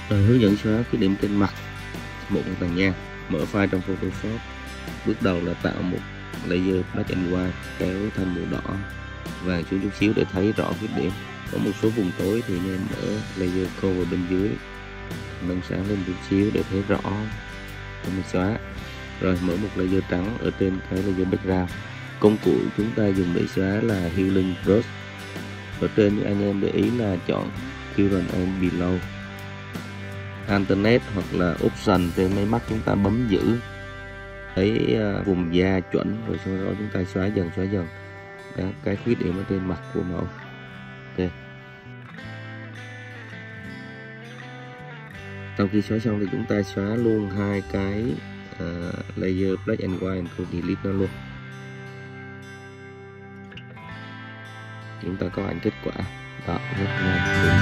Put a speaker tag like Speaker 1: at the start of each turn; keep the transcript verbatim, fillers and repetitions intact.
Speaker 1: Rồi, hướng dẫn xóa khuyết điểm trên mặt một tàn nhang. Mở file trong Photoshop. Bước đầu là tạo một layer black and white, kéo thành màu đỏ vàng xuống chút xíu để thấy rõ khuyết điểm. Có một số vùng tối thì nên mở layer cover bên dưới, nâng sáng lên chút xíu để thấy rõ để mình xóa. Rồi mở một layer trắng ở trên cái layer background. Công cụ chúng ta dùng để xóa là Healing Brush. Ở trên như anh em để ý là chọn Current and Below, Alternate hoặc là Option trên máy móc, chúng ta bấm giữ thấy uh, vùng da chuẩn, rồi sau đó chúng ta xóa dần xóa dần đó, cái khuyết điểm ở trên mặt của mẫu. Ok. Sau khi xóa xong thì chúng ta xóa luôn hai cái uh, layer black and white, and delete nó luôn. Chúng ta có ảnh kết quả đó, rất nhanh.